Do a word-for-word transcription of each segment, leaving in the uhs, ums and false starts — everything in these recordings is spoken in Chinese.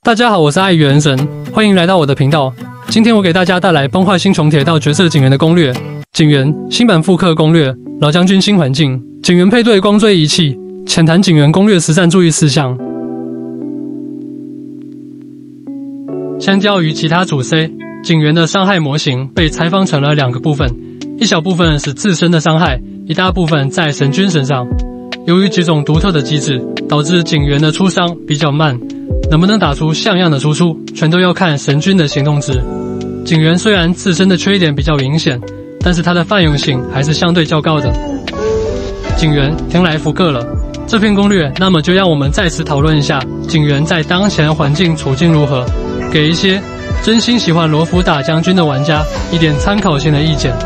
大家好，我是爱与人神，欢迎来到我的频道。今天我给大家带来崩坏新重铁道角色警员的攻略。警员新版复刻攻略，老将军新环境，警员配对光锥仪器，浅谈警员攻略实战注意事项。相较于其他主 C， 警员的伤害模型被拆分成了两个部分，一小部分是自身的伤害，一大部分在神君身上。由于几种独特的机制，导致警员的出伤比较慢。 能不能打出像样的输出，全都要看神君的行动值。警员虽然自身的缺点比较明显，但是它的泛用性还是相对较高的。警员听来复刻了这篇攻略，那么就让我们再次讨论一下警员在当前环境处境如何，给一些真心喜欢罗弗大将军的玩家一点参考性的意见。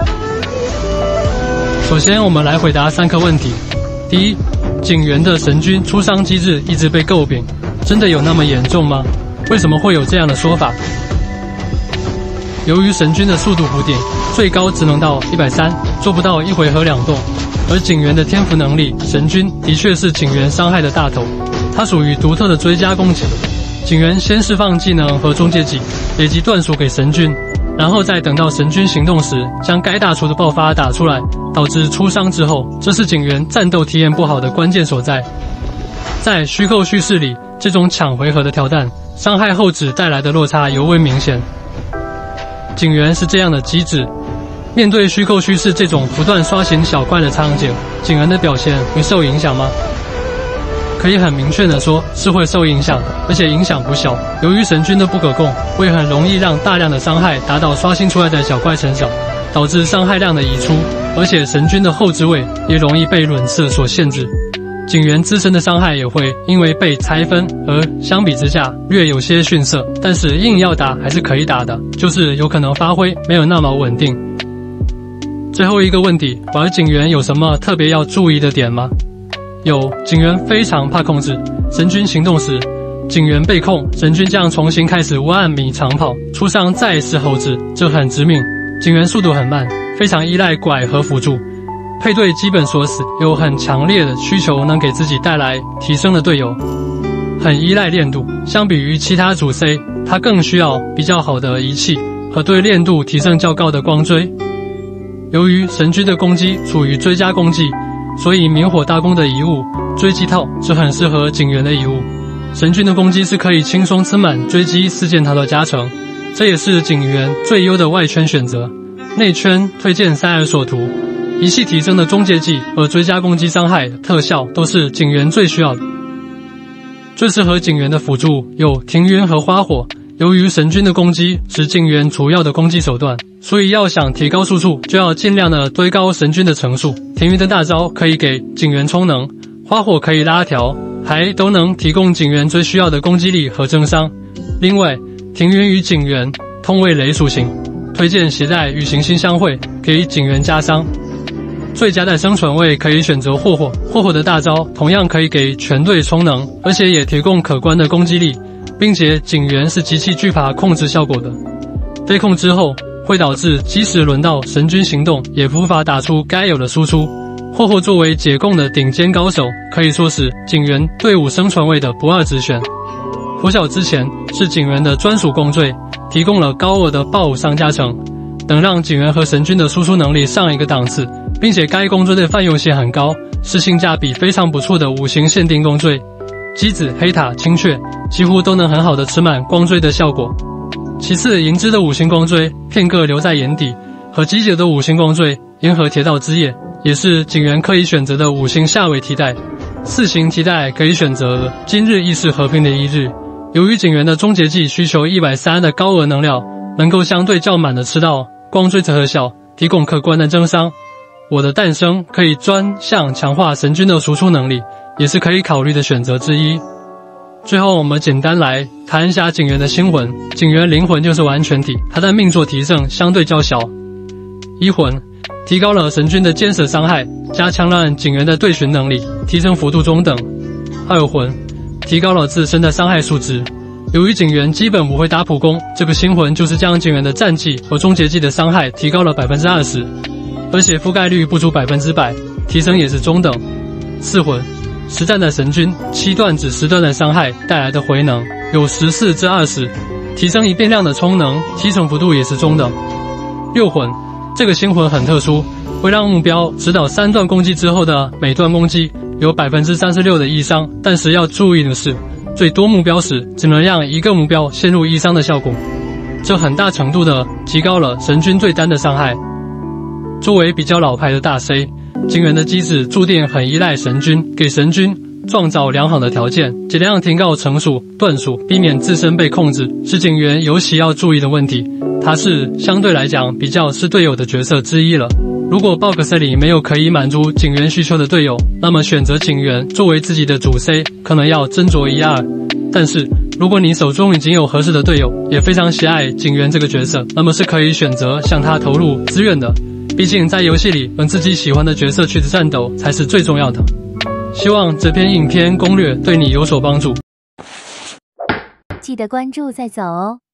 首先，我们来回答三个问题：第一，警员的神君出伤机制一直被诟病。 真的有那么严重吗？为什么会有这样的说法？由于神君的速度不定，最高只能到一百三，做不到一回合两动。而警员的天赋能力，神君的确是警员伤害的大头，它属于独特的追加攻击。警员先释放技能和中介技，累积段数给神君，然后再等到神君行动时，将该打出的爆发打出来，导致出伤之后，这是警员战斗体验不好的关键所在。在虚构叙事里。 这种抢回合的挑战，伤害后值带来的落差尤为明显。警员是这样的机制，面对虚构叙事这种不断刷新小怪的场景，警员的表现会受影响吗？可以很明确的说，是会受影响，而且影响不小。由于神君的不可控，会很容易让大量的伤害打到刷新出来的小怪身上，导致伤害量的移出，而且神君的后置位也容易被轮次所限制。 警员自身的伤害也会因为被拆分而相比之下略有些逊色，但是硬要打还是可以打的，就是有可能发挥没有那么稳定。最后一个问题，玩警员有什么特别要注意的点吗？有，警员非常怕控制，神君行动时，警员被控，神君将重新开始万米长跑，出伤再次后置，这很致命。警员速度很慢，非常依赖拐和辅助。 配对基本锁死，有很强烈的需求能给自己带来提升的队友，很依赖练度。相比于其他主 C， 它更需要比较好的仪器和对练度提升较高的光锥。由于神君的攻击处于追加攻击，所以明火大弓的遗物追击套是很适合警员的遗物。神君的攻击是可以轻松吃满追击四件套的加成，这也是警员最优的外圈选择。内圈推荐塞尔索图。 仪器提升的中介技和追加攻击伤害特效都是警员最需要的。最适合警员的辅助有停晕和花火。由于神君的攻击是警员主要的攻击手段，所以要想提高输出，就要尽量的堆高神君的层数。停晕的大招可以给警员充能，花火可以拉条，还都能提供警员最需要的攻击力和增伤。另外，停晕与警员同为雷属性，推荐携带与行星相会，给警员加伤。 最佳的生存位可以选择霍霍，霍霍的大招同样可以给全队充能，而且也提供可观的攻击力，并且警员是极其惧怕控制效果的。被控之后会导致即使轮到神君行动，也无法打出该有的输出。霍霍作为解控的顶尖高手，可以说是警员队伍生存位的不二之选。拂晓之前是警员的专属攻坠，提供了高额的爆伤加成，能让警员和神君的输出能力上一个档次。 并且该攻坠的泛用性很高，是性价比非常不错的五行限定攻坠。机子、黑塔、青雀几乎都能很好的吃满光锥的效果。其次，银之的五行光锥片刻留在眼底，和机姐的五行光锥银河铁道之夜也是警员可以选择的五行下位替代。四行替代可以选择今日意识和平的一日。由于警员的终结技需求一百三的高额能量，能够相对较满的吃到光锥特效，提供可观的增伤。 我的诞生可以专项强化神君的输出能力，也是可以考虑的选择之一。最后，我们简单来谈一下警员的星魂。警员灵魂就是完全体，它的命座提升相对较小。一魂提高了神君的监视伤害，加强了警员的对巡能力，提升幅度中等。二魂提高了自身的伤害数值。由于警员基本不会打普攻，这个星魂就是将警员的战技和终结技的伤害提高了 百分之二十。 而且覆盖率不足百分之百，提升也是中等。四魂实战的神君七段子十段的伤害带来的回能， 有十四至二十，提升一变量的充能，提成幅度也是中的。六魂，这个星魂很特殊，会让目标直捣三段攻击之后的每段攻击有 百分之三十六 的易伤，但是要注意的是，最多目标时只能让一个目标陷入易伤的效果，这很大程度的提高了神君对单的伤害。作为比较老牌的大 C， 警员的机制注定很依赖神君，给神君创造良好的条件，尽量提高成数、段数，避免自身被控制，是警员尤其要注意的问题。他是相对来讲比较是队友的角色之一了。如果 box 里没有可以满足警员需求的队友，那么选择警员作为自己的主 C 可能要斟酌一二。但是如果你手中已经有合适的队友，也非常喜爱警员这个角色，那么是可以选择向他投入资源的。毕竟在游戏里跟自己喜欢的角色去战斗才是最重要的。希望这篇影片攻略对你有所帮助。 记得关注再走哦。